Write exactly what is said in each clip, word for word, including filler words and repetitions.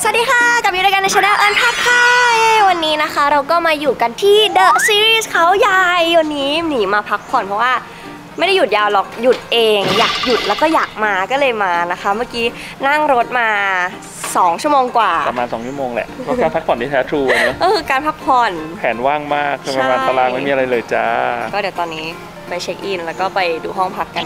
สวัสดีค่ะกับอยู่ด้วยกันในช่องเอิญพักค่ะวันนี้นะคะเราก็มาอยู่กันที่ The Series เขาใหญ่วันนี้หนีมาพักผ่อนเพราะว่าไม่ได้หยุดยาวหรอกหยุดเองอยากหยุดแล้วก็อยากมาก็เลยมานะคะเมื่อกี้นั่งรถมาสองชั่วโมงกว่าประมาณสองชั่วโมงแหละก็การพักผ่อนที่แท้ทรูเนอะก็คือการพักผ่อนแผนว่างมากประมาณตารางไม่มีอะไรเลยจ้าก็เดี๋ยวตอนนี้ไปเช็คอินแล้วก็ไปดูห้องพักกัน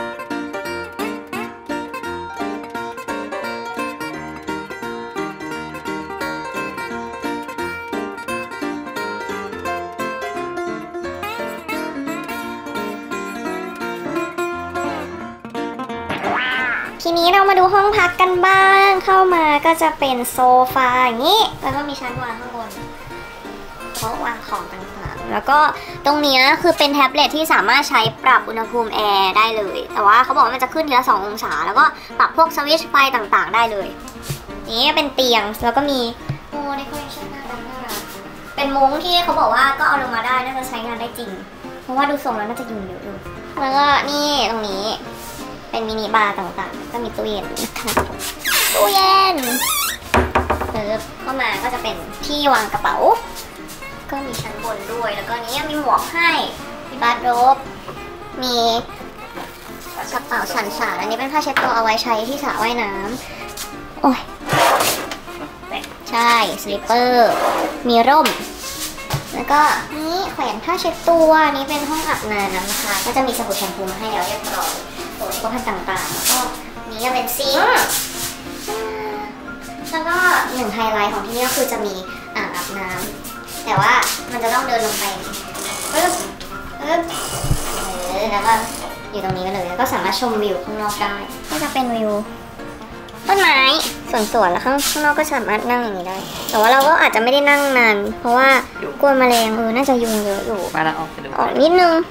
ทีนี้เรามาดูห้องพักกันบ้างเข้ามาก็จะเป็นโซฟาอย่างนี้แล้วก็มีชั้นวางข้างบนโต๊ะวางของต่างๆแล้วก็ตรงนี้คือเป็นแท็บเล็ตที่สามารถใช้ปรับอุณหภูมิแอร์ได้เลยแต่ว่าเขาบอกว่ามันจะขึ้นทีละสององศาแล้วก็ปรับพวกสวิตช์ไฟต่างๆได้เลยนี่เป็นเตียงแล้วก็มีโอ้เดคอเรชั่นน่ารักน่ารักเป็นมุ้งที่เขาบอกว่าก็เอาลงมาได้น่าจะใช้งานได้จริงเพราะว่าดูทรงแล้วน่าจะยุงเยอะอยู่แล้วก็นี่ตรงนี้เป็นมินิบาร์ต่างๆก็มีตู้เย็นนะคะตู้เย็นเปิดเข้ามาก็จะเป็นที่วางกระเป๋าก็มีชั้นบนด้วยแล้วก็นี้มีหมวกให้มีบาร์โรบมีกระเป๋าสันสานอันนี้เป็นผ้าเช็ดตัวเอาไว้ใช้ที่สระว่ายน้ำโอ้ยใช่สลิปเปอร์มีร่มแล้วก็นี่แขวนผ้าเช็ดตัวนี้เป็นห้องอาบน้ำนะคะก็จะมีสบู่แชมพูมาให้แล้วเรียบร้อยโถก็พันต่างๆแล้วก็นี้ก็เป็นซิงค์แล้วก็หนึ่งไฮไลท์ของที่นี่ก็คือจะมีอ่างอาบน้ำแต่ว่ามันจะต้องเดินลงไปปึ๊บปึ๊บเออแล้วก็อยู่ตรงนี้กันเลยแล้วก็สามารถชมวิวข้างนอกได้ก็จะเป็นวิวต้นไม้สวนๆแล้วข้างข้างนอกก็สามารถนั่งอย่างนี้ได้แต่ว่าเราก็อาจจะไม่ได้นั่งนานเพราะว่ากลัวแมลงเออน่าจะยุงเยอะอยู่มาแล้วออกไปดูออกนิดนึง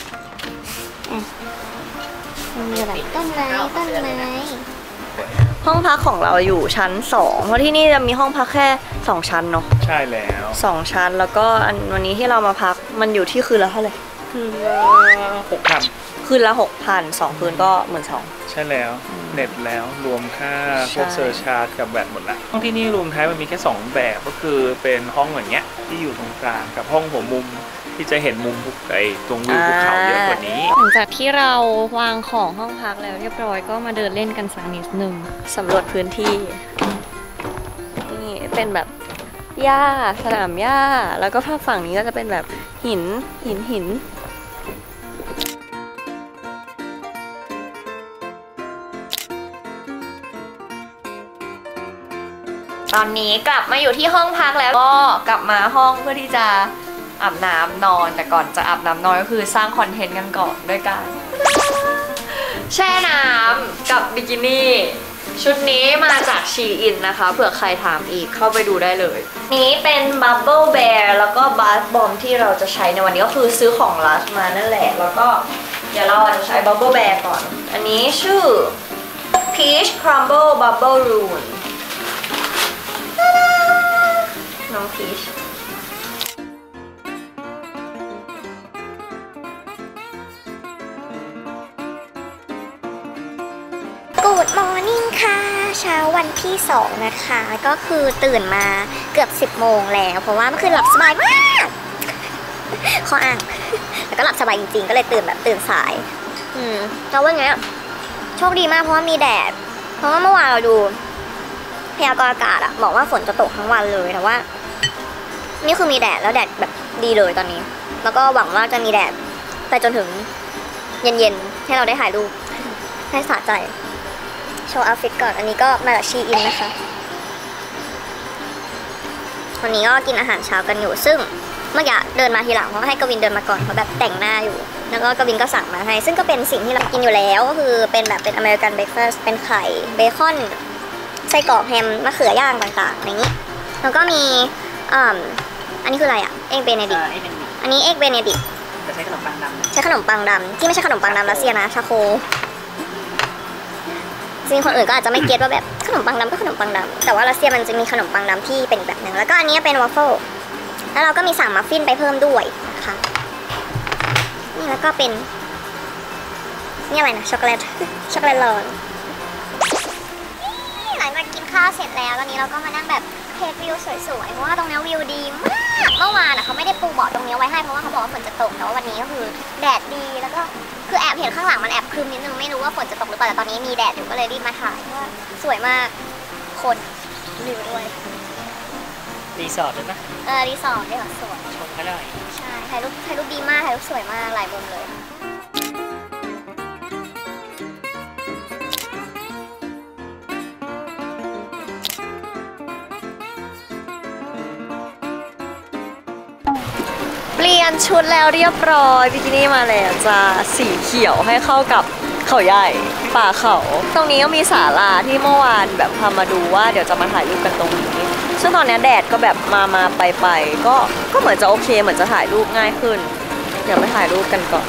มีแบบต้นไม้ต้นไม้ห้องพักของเราอยู่ชั้นสองเพราะที่นี่จะมีห้องพักแค่สองชั้นเนาะใช่แล้วสองชั้นแล้วก็อันวันนี้ที่เรามาพักมันอยู่ที่คืนละเท่าไหร่คืนละหกพันคืนละหกพันสองคืนก็หมื่นสองใช่แล้วเน็ตแล้วรวมค่าพวกเซอร์ชาร์จกับแบตหมดละห้องที่นี่รวมท้ายมันมีแค่สองแบบก็คือเป็นห้องอย่างเงี้ยที่อยู่ตรงกลางกับห้องหัวมุมที่จะเห็นมุมภูไอ้ตรงวิวภูเขาเยอะกว่านี้หลังจากที่เราวางของห้องพักแล้วเรียบร้อยก็มาเดินเล่นกันสักนิดนึงสำรวจพื้นที่นี่เป็นแบบหญ้าสนามหญ้าแล้วก็ฝั่งนี้ก็จะเป็นแบบหินหินหินตอนนี้กลับมาอยู่ที่ห้องพักแล้วก็กลับมาห้องเพื่อที่จะอาบน้ำนอนแต่ก่อนจะอาบน้ำนอนก็คือสร้างคอนเทนต์กันก่อนด้วยกันแช่น้ำกับบิกินี่ชุดนี้มาจากชีอินนะคะเผื่อใครถามอีกเข้าไปดูได้เลยนี้เป็น Bubble Bear แล้วก็ Bath Bomb ที่เราจะใช้ในวันนี้ก็คือซื้อของ Lush มานั่นแหละแล้วก็เดี๋ยวเราจะใช้ Bubble Bear ก่อนอันนี้ชื่อ Peach Crumble Bubble Rune น้อง Peach Good morning ค่ะเช้าวันที่สองนะคะก็คือตื่นมาเกือบสิบโมงแล้วเพราะว่าเมื่อคืนหลับสบายมากข้ออ้างแล้วก็หลับสบายจริงๆก็เลยตื่นแบบตื่นสายอืมเราว่าไงโชคดีมากเพราะว่ามีแดดเพราะว่าเมื่อวานเราดูพยากรณ์อากาศอะบอกว่าฝนจะตกทั้งวันเลยแต่ว่านี่คือมีแดดแล้วแดดแบบดีเลยตอนนี้แล้วก็หวังว่าจะมีแดดไปจนถึงเย็นๆให้เราได้ถ่ายรูปให้สะใจโชว์เอาท์ฟิตก่อนอันนี้ก็มาจากชีอินนะคะวันนี้ก็กินอาหารเช้ากันอยู่ซึ่งเมื่อกี้เดินมาทีหลังเพราะให้กวินเดินมาก่อนเพราะแบบแต่งหน้าอยู่แล้วก็กวินก็สั่งมาให้ซึ่งก็เป็นสิ่งที่เรากินอยู่แล้วก็คือเป็นแบบเป็นอเมริกันเบรคฟาสต์เป็นไข่เบคอนไส้กรอกแฮมมะเขือย่างต่างๆอย่างนี้แล้วก็มีอ่าอันนี้คืออะไรอ่ะเอ็กเบเนดิกอันนี้เอ็กเบเนดิกจะใช้ขนมปังดำใช้ขนมปังดำที่ไม่ใช่ขนมปังดำรัสเซียนะชาโคจริงคนอื่นก็อาจจะไม่เก็ตว่าแบบขนมปังดำก็ขนมปังดำแต่ว่ารัสเซียมันจะมีขนมปังดำที่เป็นแบบนึงแล้วก็อันนี้เป็นวอฟเฟิลแล้วเราก็มีสั่งมัฟฟินไปเพิ่มด้วยนะคะนี่แล้วก็เป็นนี่อะไรนะช็อกโกแลตช็อกโกแลตร้อนหลังจากกินขข้าวเสร็จแล้วตอนนี้เราก็มานั่งแบบเทควิวสวยๆเพราะว่าตรงนี้วิวดีมากเมื่อวานอ่ะเขาไม่ได้ปูเบาะตรงนี้ไว้ให้เพราะว่าเขาบอกว่าฝนจะตกแต่ว่าวันนี้ก็คือแดดดีแล้วก็คือแอบเห็นข้างหลังมันแอบครึมนิดนึงไม่รู้ว่าฝนจะตกหรือเปล่าแต่ตอนนี้มีแดดอยู่ก็เลยรีบมาถ่ายเพราะว่าสวยมากคนวิวด้วยรีสอร์ทด้วยนะเออรีสอร์ทได้ค่ะสวยชมก็ได้ใช่ถ่ายรูปถ่ายรูปดีมากถ่ายรูปสวยมากหลายมุมเลยเปลี่ยนชุดแล้วเรียบร้อยบิกินี่มาแล้วจ้าสีเขียวให้เข้ากับเขาใหญ่ป่าเขาตรงนี้ก็มีศาลาที่เมื่อวานแบบพามาดูว่าเดี๋ยวจะมาถ่ายรูปกันตรงนี้ซึ่งตอนนี้แดดก็แบบมามาไปไปก็ก็เหมือนจะโอเคเหมือนจะถ่ายรูปง่ายขึ้นเดี๋ยวไปถ่ายรูปกันก่อน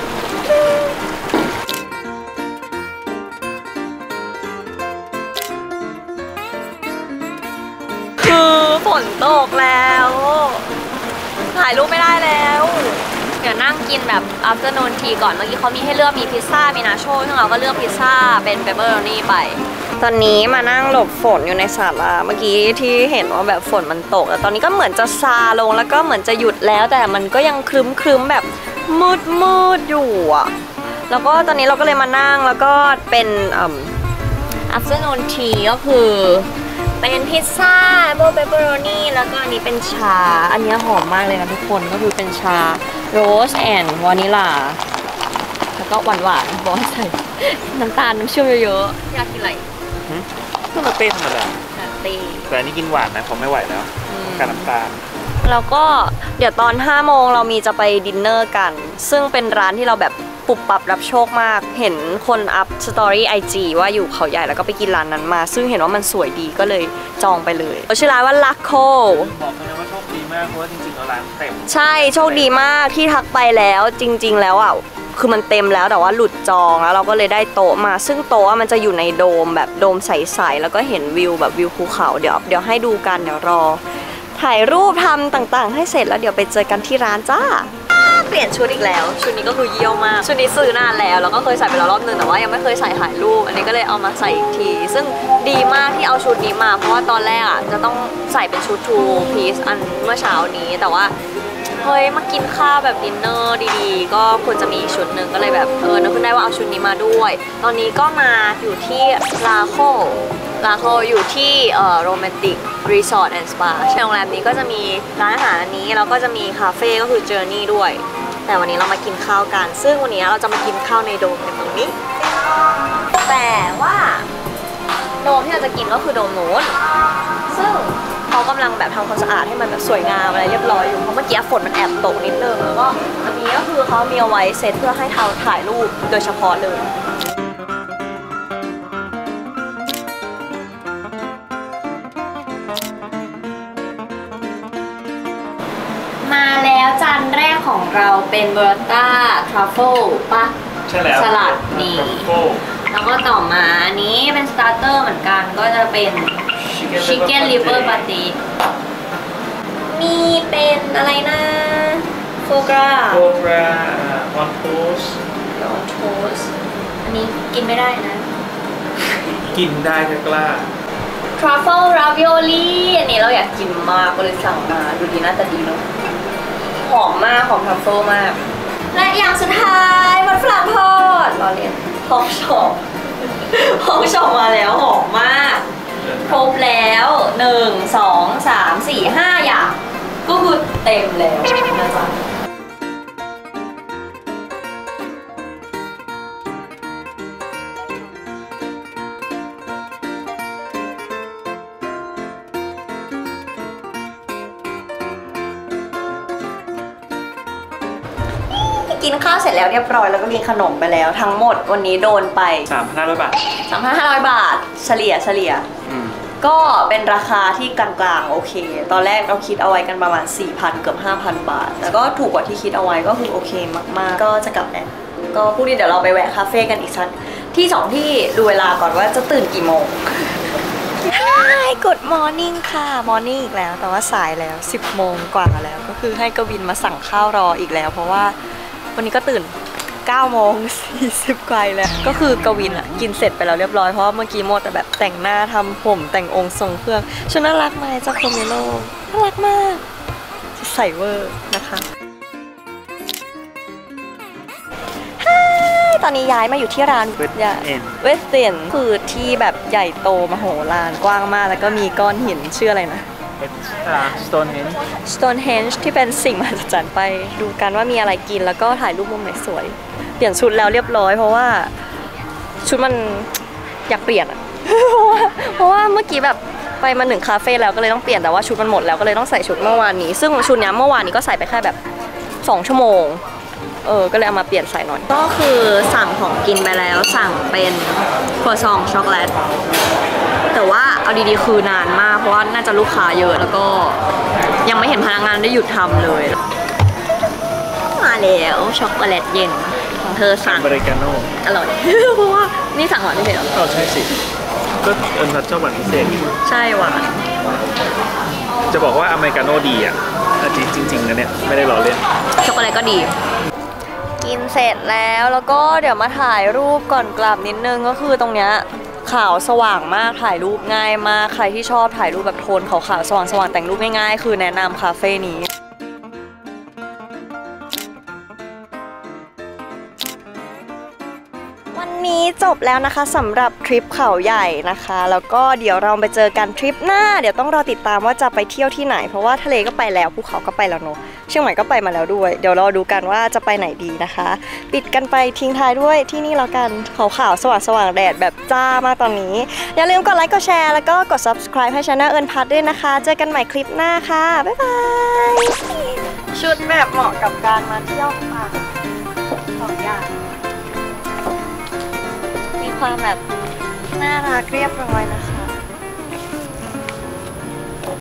คือฝนตกแล้วถ่ายรูปไม่ได้แล้วเดี๋ยวนั่งกินแบบ afternoon tea ก่อนเมื่อกี้เขามีให้เลือกมีพิซซ่ามีนาโชซึ่งเราก็เลือกพิซซ่าเป็นเปปเปอโรนี่ไปตอนนี้มานั่งหลบฝนอยู่ในศาลาเมื่อกี้ที่เห็นว่าแบบฝนมันตกแต่ตอนนี้ก็เหมือนจะซาลงแล้วก็เหมือนจะหยุดแล้วแต่มันก็ยังครึ้มครึ้มแบบมืดมืดอยู่อะแล้วก็ตอนนี้เราก็เลยมานั่งแล้วก็เป็นอ่า afternoon tea ก็คือเป็นพิซซ่าโบเปปเปอโรนี่แล้วก็อันนี้เป็นชาอันนี้หอมมากเลยนะทุกคนก็คือเป็นชาโรสแอนด์วานิลาแล้วก็หวานหวานบอสใส่น้ำตาลน้ำเชื่อมเยอะๆอยากกินอะไรก็ลาเต้ธรรมดาลาเต้แต่อันนี้กินหวานนะผมไม่ไหวแล้วกับน้ำตาลแล้วก็เดี๋ยวตอนห้าโมงเรามีจะไปดินเนอร์กันซึ่งเป็นร้านที่เราแบบปุบปับรับโชคมากเห็นคนอัพสตอรี่ไอจีว่าอยู่เขาใหญ่แล้วก็ไปกินร้านนั้นมาซึ่งเห็นว่ามันสวยดีก็เลยจองไปเลยชื่อร้านว่าลักโคบอกเลยว่าโชคดีมากเพราะว่าจริงๆร้านเต็มใช่โชคดีมากที่ทักไปแล้วจริงๆแล้วอ่ะคือมันเต็มแล้วแต่ว่าหลุดจองแล้วเราก็เลยได้โต๊ะมาซึ่งโต๊ะมันจะอยู่ในโดมแบบโดมใสๆแล้วก็เห็นวิวแบบวิวภูเขาเดี๋ยวเดี๋ยวให้ดูกันเดี๋ยวรอถ่ายรูปทำต่างๆให้เสร็จแล้วเดี๋ยวไปเจอกันที่ร้านจ้าเปลี่ยนชุดอีกแล้วชุดนี้ก็คือเยี่ยวมากชุดนี้ซื้อนานแล้วแล้วก็เคยใส่ไปแล้วรอบนึงแต่ว่ายังไม่เคยใส่ถ่ายรูปอันนี้ก็เลยเอามาใส่อีกทีซึ่งดีมากที่เอาชุดนี้มาเพราะว่าตอนแรกอ่ะจะต้องใส่เป็นชุด two piece อันเมื่อเช้านี้แต่ว่าเฮ้ยมากินข้าวแบบดินเนอร์ดีๆก็ควรจะมีชุดหนึ่งก็เลยแบบเออนึกขึ้นได้ว่าเอาชุดนี้มาด้วยตอนนี้ก็มาอยู่ที่ลาโคลาโคอยู่ที่เอ่อโรแมนติกรีสอร์ทแอนด์สปาใช่โรงแรมนี้ก็จะมีร้านอาหารอันนี้แล้วก็จะมีคาเฟ่ก็คือเจอร์นี่ด้วยแต่วันนี้เรามากินข้าวกันซึ่งวันนี้เราจะมากินข้าวในโดมกันตรงนี้แต่ว่าโดมที่เราจะกินก็คือโดมโน้นซึ่งเขากำลังแบบทำความสะอาดให้มันแบบสวยงามอะไรเรียบร้อยอยู่เพราะเมื่อกี้ฝนมันแอบตกนิดนึงแล้วก็อันนี้ก็คือเขามีเอาไว้เซตเพื่อให้เราถ่ายรูปโดยเฉพาะเลยมาแล้วจานแรกของเราเป็นเบอร์ต้าทรัฟเฟิลป่ะใช่แล้วสลัดนี่แล้วก็ต่อมาอันนี้เป็นสตาร์เตอร์เหมือนกันก็จะเป็นชิคเก้นลิเวอร์ปาตีมีเป็นอะไรนะโฟกราโฟกราออนโทสออนโทสอันนี้กินไม่ได้นะกินได้แค่กล้าทรัฟเฟิลราวิโอลี่อันนี้เราอยากกินมากก็เลยสั่งมาดูดีน่าจะดีเนาะหอมมากหอมทรัฟเฟิลมากและอย่างสุดท้ายมันฝรั่งทอดรอเรียนฮอกช็อปฮอกช็อปมาแล้วหอมมากครบแล้วหนึ่งสองสามสี่ห้าอย่างก็คือเต็มแล้วนะจ๊ะกินข้าวเสร็จแล้วเรียบร้อยแล้วก็กินขนมไปแล้วทั้งหมดวันนี้โดนไปสามพันห้าร้อย บาทสามพันห้าร้อย บาทเฉลี่ยเฉลี่ยก็เป็นราคาที่กลางๆโอเคตอนแรกเราคิดเอาไว้กันประมาณ สี่พัน เกือบ ห้าพัน บาทแต่ก็ถูกกว่าที่คิดเอาไว้ก็คือโอเคมากๆก็จะกลับแล้วก็พรุ่งนี้เดี๋ยวเราไปแวะคาเฟ่กันอีกสักที่สองที่ดูเวลาก่อนว่าจะตื่นกี่โมง Hi Good Morning ค่ะ Morning อีกแล้วแต่ว่าสายแล้วสิบโมงกว่าแล้วก็คือให้กวินมาสั่งข้าวรออีกแล้วเพราะว่าวันนี้ก็ตื่นเก้าโมงสี่สิบไกลแล้วก็คือกวินอะกินเสร็จไปแล้วเรียบร้อยเพราะว่าเมื่อกี้โมแต่แบบแต่งหน้าทำผมแต่งองค์ทรงเครื่องชุดน่ารักไหมเจ้าโคเมโลน่ารักมากใส่เวอร์นะคะตอนนี้ย้ายมาอยู่ที่ร้าน West End เวสเตียนคือที่แบบใหญ่โตมโหฬารกว้างมากแล้วก็มีก้อนหินชื่ออะไรนะเป็นสโตนเฮน Stonehenge ที่เป็นสิ่งมหัศจรรย์ไปดูกันว่ามีอะไรกินแล้วก็ถ่ายรูปมุมไหนสวยเปลี่ยนชุดแล้วเรียบร้อยเพราะว่าชุดมันอยากเปลี่ยนอะ เพราะว่าเพราะว่าเมื่อกี้แบบไปมาหนึ่งคาเฟ่แล้วก็เลยต้องเปลี่ยนแต่ว่าชุดมันหมดแล้วก็เลยต้องใส่ชุดเมื่อวานนี้ซึ่งชุดนี้เมื่อวานนี้ก็ใส่ไปแค่แบบสองชั่วโมงเออก็เลยเอามาเปลี่ยนใส่หน่อยก็คือสั่งของกินไปแล้วสั่งเป็นครัวซองช็อกโกแลตแต่ว่าเอาดีๆคือนานมากเพราะว่าน่าจะลูกค้าเยอะแล้วก็ยังไม่เห็นพนักงานได้หยุดทำเลยมาแล้วช็อกโกแลตเย็นของเธอสั่งอเมริกาโน่อร่อย เพราะว่านี่สั่งหวานไม่เผ็ดหรออ๋อใช่สิก็เอิญทัชชอบหวานพิเศษใช่หวานจะบอกว่าอเมริกาโน่ดีอ่ะจริงจริงๆนะเนี่ยไม่ได้ล้อเล่นช็อกโกแลตก็ดีกินเสร็จแล้วแล้วก็เดี๋ยวมาถ่ายรูปก่อนกลับนิดนึงก็คือตรงเนี้ยขาวสว่างมากถ่ายรูปง่ายมากใครที่ชอบถ่ายรูปแบบโทนขาวๆสว่างๆแต่งรูปง่ายๆคือแนะนำคาเฟ่นี้วันนี้จบแล้วนะคะสำหรับทริปเขาใหญ่นะคะแล้วก็เดี๋ยวเราไปเจอกันทริปหน้าเดี๋ยวต้องรอติดตามว่าจะไปเที่ยวที่ไหนเพราะว่าทะเลก็ไปแล้วภูเขาก็ไปแล้วเนอะเชียงใหม่ก็ไปมาแล้วด้วยเดี๋ยวรอดูกันว่าจะไปไหนดีนะคะปิดกันไปทิ้งท้ายด้วยที่นี่แล้วกันขาวๆสว่างๆแดดแบบจ้ามากตอนนี้อย่าลืมกดไลค์กดแชร์แล้วก็กด ซับสไครบ์ ให้ช่องเอิญพัทด้วยนะคะเจอกันใหม่คลิปหน้าค่ะบ๊ายบายชุดแบบเหมาะกับการมาเที่ยวป่าสองอย่างมีความแบบน่ารักเรียบร้อยนะคะ